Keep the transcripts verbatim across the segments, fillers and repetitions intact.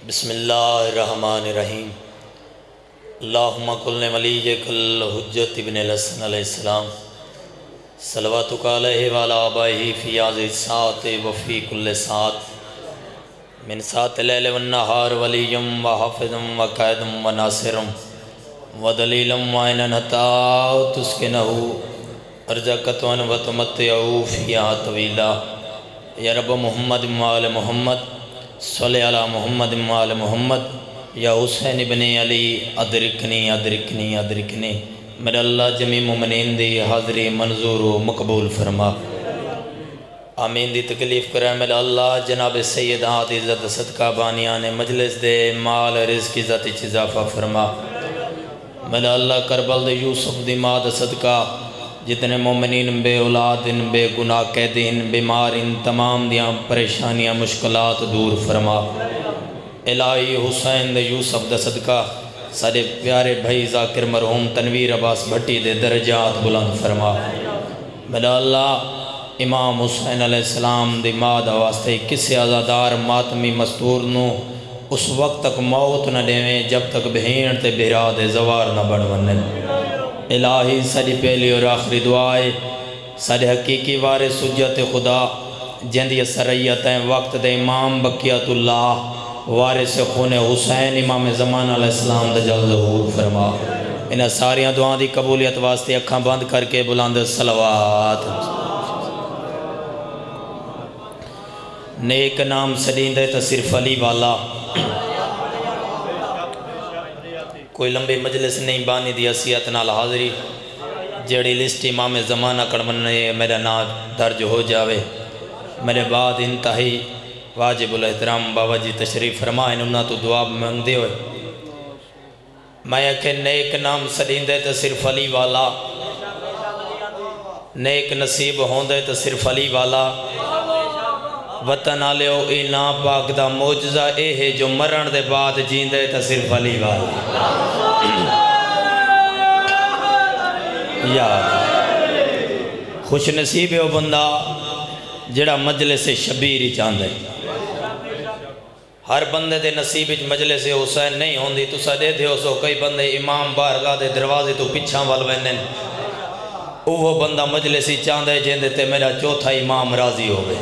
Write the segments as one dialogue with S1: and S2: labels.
S1: بسم اللہ الرحمن الرحیم اللہم کل ولیک الحجت ابن الحسن علیہ السلام صلواتک علیہ وعلی آبائہ فی هذه الساعة وفی کل ساعة من ساعة اللیل والنہار ولیم وحافظ وقائد وناصر ودلیل وعینا حتی تسکنہ ارزقتون وتمتعو فیہا طویلا یا رب محمد وآل محمد صلی علی محمد وآل محمد یا حسین ابن علی ادرکنی ادرکنی ادرکنی میرا اللہ جمی مومنین دی حاضری منظور و مقبول فرما آمین دی تکلیف کرے میرا اللہ جناب سیدات عزت صدقہ بانیان مجلس دے مال رزق عزت اضافہ فرما میرا اللہ کربل دے یوسف دی ماد صدقہ جتنے مومنین بے اولاد ان بے گناہ قیدین بیمار ان تمام دیاں پریشانیاں مشکلات دور فرما الہی حسین دے یوسف دے صدقہ سارے پیارے بھائی ذاکر مرحوم تنویر عباس بھٹی دے درجات بلند فرما میرا اللہ امام حسین علیہ السلام دی ماد واسطے کسے عزادار ماتمی مستور نو اس وقت تک موت نہ دیویں جب تک بہین تے بہرا دے زوار نہ بڑھونے الہی ساری پہلی اور آخری دعائے ساری حقیقی وارث حجت خدا جندی سریتیں وقت دے امام بقیت اللہ وارث خون حسین امام زمان علیہ السلام دے جل ظہور فرما انہیں ساریاں دعائیں دی قبولیت واسطے اکھاں بند کر کے بلند صلوات نیک نام سلیندے تا صرف علی والا کوئی لمبی مجلس نہیں بانی دی حیثیت نال حاضری جڑی لسٹ امام زمانہ کڑمنے میرا نام درج ہو جاوے میرے بعد انتہائی واجب الاحترام بابا جی تشریف فرمائیں انہاں تو دعا مانگ دے ہوئے میں کہ نیک نام سلیندے تو صرف علی والا نیک نصیب ہوندے تو صرف علی والا وطن آلیو اینا پاک دا موجزہ اے ہے جو مرن دے بعد جیندے تا صرف علی والا یا خوش نصیب ہے وہ بندہ جڑا مجلس شبیر ہی چاندے ہر بندے دے نصیب مجلس حسین نہیں ہوندی تو سا دے دے ہو سو کئی بندے امام بارگاہ دے دروازے تو پچھاں والوینن وہ بندہ مجلس ہی چاندے جیندے تے میرا چوتھا امام راضی ہوئے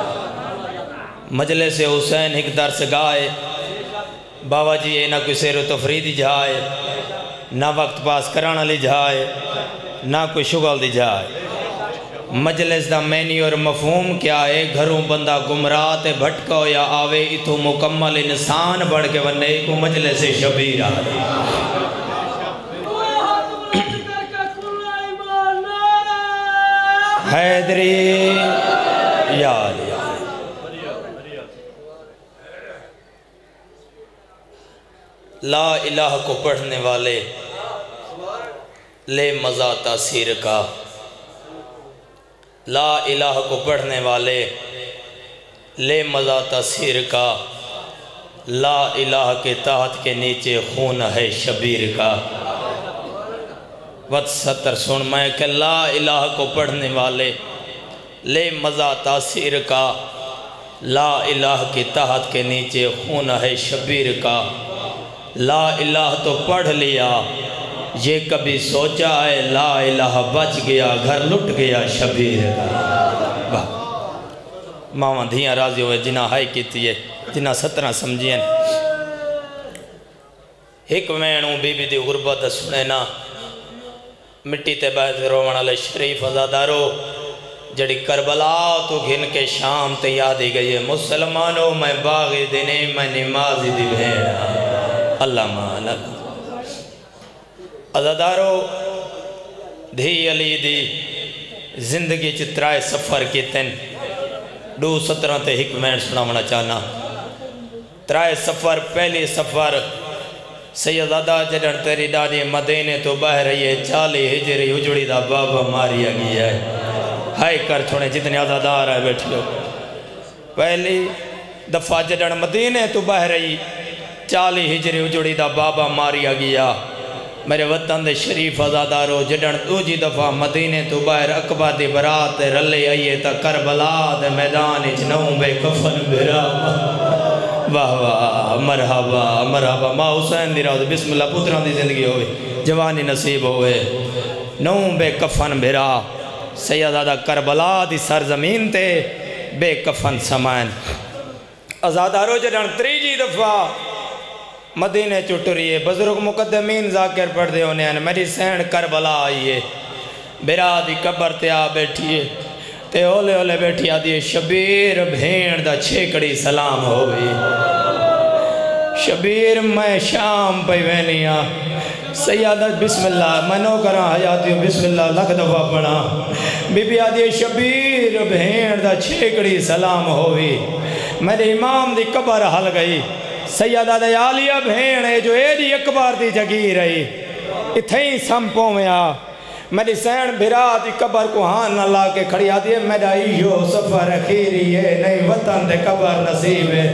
S1: مجلس حسین ایک درس گائے بابا جی اے نہ کوئی سیر و تفریدی جائے نہ وقت پاس کرانا لی جائے نہ کوئی شغل دی جائے مجلس دا مینی اور مفہوم کیا ہے گھروں بندہ گمراہ تے بھٹکو یا آوے اتو مکمل انسان بڑھ کے ورنے کو مجلس شبیر آدھے حیدری یا علی لا الہ کو پڑھنے والے لے مزہ تاثیر کا لا الہ کو پڑھنے والے لے مزہ تاثیر کا لا الہ کے تحت کے نیچے خون ہے شبیر کا وقت ستر سن میں کہ لا الہ کو پڑھنے والے لے مزہ تاثیر کا لا الہ کے تحت کے نیچے خون ہے شبیر کا لا الہ تو پڑھ لیا یہ کبھی سوچا ہے لا الہ بچ گیا گھر لٹ گیا شبیر کا ماما دھیاں راضی ہوئے جنہ ہائی کیتی ہے جنہ سترہ سمجھیں ایک وینوں بی بی دی غربت سنے نا مٹی تے بیت رومن علیہ شریف ازادارو جڑی کربلا تو گھن کے شام تے یادی گئی ہے مسلمانوں میں باغی دینے میں نمازی دی بھیڑا اللہ مان اللہ عزادارو دھی علی دی زندگی چترائے سفر کی تن دو سترہ تے حکمین سناونا چاہنا ترائے سفر پہلی سفر سیدادہ جڑن تیری ڈانی مدینے تو بہ رہی ہے چالی ہجری اجڑی دا بابا ماریا گیا ہے ہائے کر چھوڑے جتنے عزادار آئے بیٹھو پہلی دفعہ جڑن مدینے تو بہ رہی چالی ہجری اجڑی دا بابا ماریا گیا میرے وطن دے شریف ازادارو جڑن دوجی دفعہ مدینے تو باہر اکبر دی برات رلے آئیے تا کربلا دے میدان اچ نوں بے کفن بھرا واہ واہ مرحبا مرحبا ماں حسین دی راہ بسم اللہ پتران دی زندگی ہوئے جوانی نصیب ہوئے نو بے کفن بھرا سیدادہ کربلا دی سرزمین تے بے کفن سمان ازادارو جڑن تریجی دفعہ مدینہ چٹریے بزرگ مقدمین ذاکر پڑھ دے ہونے ہیں میری سین کربلا آئیے بھرا دی قبر تے آ بیٹھیے تے اولے اولے بیٹھی آدھی شبیر بھین دا چھیکڑی سلام ہوئی شبیر میں شام پہ وینیاں سیادت بسم اللہ میں نو کراں حیاتی ہوں بسم اللہ لکھ دفعہ پڑھا بی بی آدھی شبیر بھین دا چھیکڑی سلام ہوئی میرے امام دی قبر حل گئی سیدہ دا عالیہ بھین ہے جو اے دی اکبار دی جگی رہی اتھیں سمپوں میں آ میری سین بھرا دی قبر کو ہاں نہ لا کے کھڑی آتی ہے میرا ایو سفر اخیری ہے نہیں وطن دے قبر نصیب ہے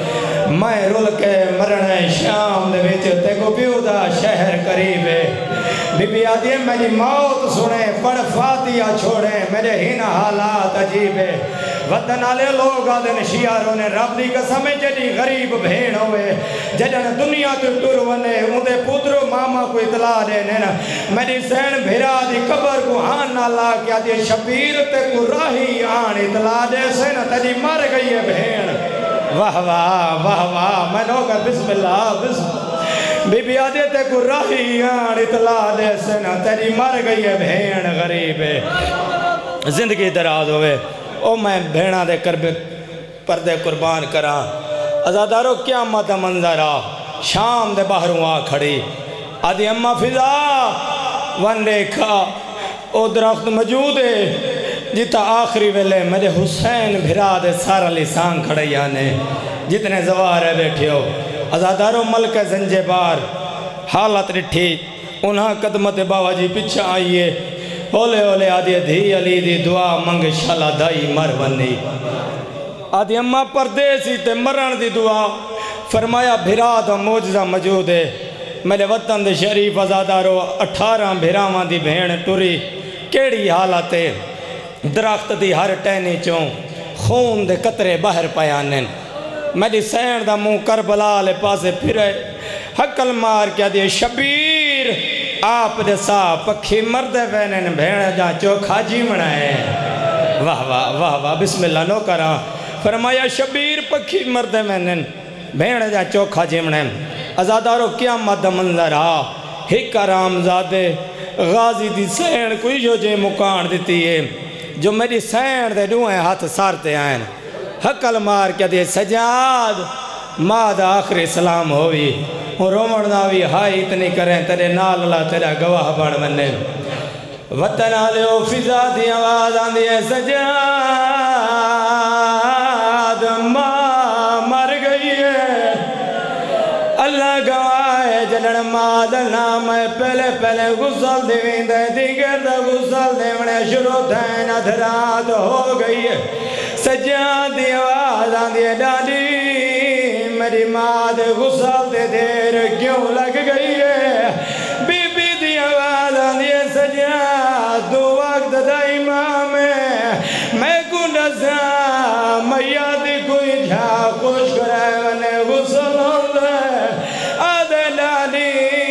S1: میں رول کے مرنے شام دے ویچے تے کو بیو دا شہر قریب ہے بی بی آتی ہے میری موت سنے پڑھ فاتحہ چھوڑے میرے ہی نہ حالات عجیب ہے وطن آلے لوگ آدھن شیاروں نے رب دی قسم جڑی غریب بھین ہوئے جڑن دنیا تو ٹر ونے اندے پترو ماما کو اطلاع دینے نا میری سین بھرا دی قبر کو ہاں نہ لا کیا دی شبیر تے کو راہی آن اطلاع دے سے نا تجی مر گئی ہے بھین واہ واہ واہ واہ میں نو کر بسم اللہ بسم بی بی آدھے تے کو راہی آن اطلاع دے سے نا تجی مر گئی ہے بھین غریب ہے زندگی دراز ہوئے او میں بھیڑا دے کر پردے قربان کراں ازادارو قیامت منظر آ شام دے باہروں آ کھڑی آدھی اممہ فضا ون دیکھا او درخت موجود ہے جتا آخری ویلے میرے حسین بھرا دے سارا لسان کھڑے یانے جتنے زوار ہے بیٹھے ہو ازادارو ملک زنجے بار حالت رٹھی انہاں قدمت بابا جی پچھا آئیے اولے اولے آدھی دھی علی دی دعا منگ شالا دائی مر ونی آدھی اممہ پردیسی تے مرن دی دعا فرمایا بھرا دا موجزہ موجود ہے میرے وطن دے شریف ازادارو اٹھارہ بھراواں دی بھین ٹوری کیڑی حالت ہے درخت دی ہر ٹینی چوں خون دے قطرے باہر پیانن میری سین دا منہ کربلا لے پاسے پھرے حقل مار کیا دی شبیر آپ دے سا پکھی مردے وینن بھین جا چوکھا جی منائے واہ واہ واہ واہ بسم اللہ نو کراں فرمایا شبیر پکھی مردے وینن بھین جا چوکھا جی منائے ازادارو قیامت منظر آ ہک آرام زادے غازی دی سین کوئی جو جے مکان دیتی ہے جو میری سین دے ڈوئیں ہاتھ سارتے آئیں حقل مار کیا دے سجاد ماد آخری سلام ہوئی ہوں رومن ناوی ہائی اتنی کریں تیرے نال اللہ تیرا گواہ بڑھ منے وطن آلے او فضا دی آواز آن دیئے سجاد ماں مر گئی ہے اللہ گواہ ہے جلن ماد نام ہے پہلے پہلے غسل دیوین دے دیگر دا غسل دیونے شروع دین ادھرات ہو گئی ہے سجاد دی آواز آن دیئے ڈالی میری ماں دے غسل دے دیر کیوں لگ گئی ہے بی بی دی آواز آندھی ہے سجاد دو وقت دا امام ہے میں کو نزا میا دی کوئی جھا خوش کرائے ونے غسل ہوندہ آدھے ڈالی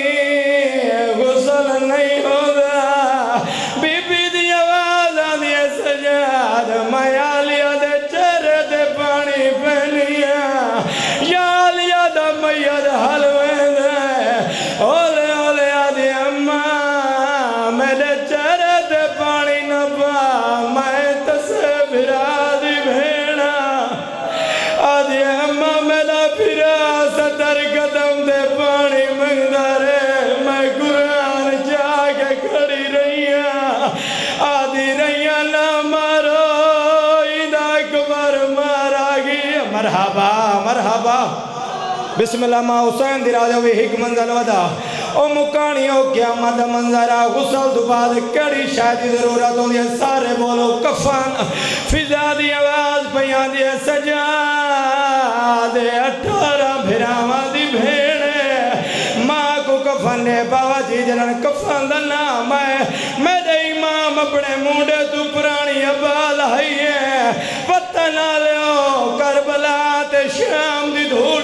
S1: غسل نہیں ہوندہ بی بی دی آواز آندھی ہے سجاد میا لیا دے چہرے دے پانی پہنیا یا لیا دا میاد حلوین دے اولے اولے آدھی اممہ میرے چہرے دے پانی نپا میں تسے بھرا دی بھینا آدھی اممہ میرا بھرا ستر قدم دے پانی منگدہ رے میں قرآن جا کے کھڑی رہیاں آدھی رہیاں نہ مارو ایدہ کبر مارا گیا مرحبا مرحبا بسم اللہ ماں حسین دی راجہ ہوئی حک منزل ودا او مکانیوں قیامت منظرہ غسل دو بعد کڑی شاید ضرورت ہوں دیئے سارے بولو کفن فضا دی آواز پیان دیئے سجاد اٹھارہ بھراواں دی بھیڑے ماں کو کفن نے بابا جی جنن کفن دا نام ہے میرے امام اپنے مونڈے تو پرانی ابال آئی ہے وطن آلے ہو کربلا تے شام دی دھول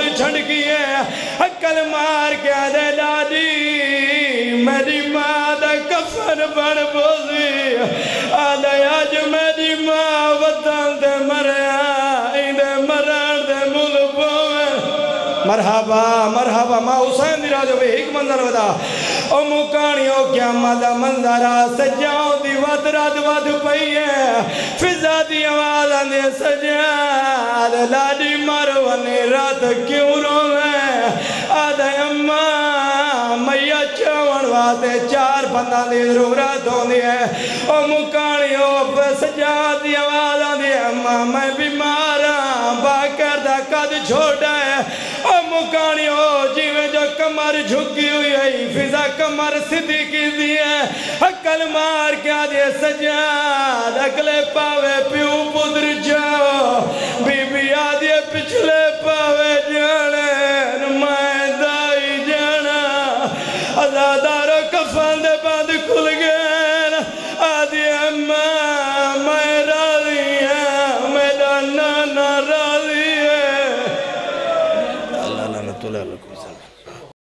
S2: عقل مار کے آدھے ڈاڈی میری ماں دا کفن بن بوزی آدھے آج میری ماں وطن دے مریا اندے مران دے مل پوے مرحبا مرحبا ماں حسین دی راجو بھی ایک منظر ودا او مکانیوں کیا مدہ منظرہ سجاؤں دی وات رات وات پئی ہے فضا دی آواز آندے سجاد لاڈی مروانی رات کیوں روے آدھے اماں میاں چاون واتے چار بندہ دی ضرورت ہوندی ہے او مکانیوں پہ سجاد دی آواز آندے اماں میں بیماراں باکر دا قد چھوٹا ہے او مکانیوں جیویں جو کمر جھکی ہوئی ہے فضا کمر سدھی کی دی ہے عقل مار کیا دے سجاد اگلے پاوے پیو پدر جاؤ بی بی آدھے پچھلے پاوے جانے میں دائی جانا آزادہ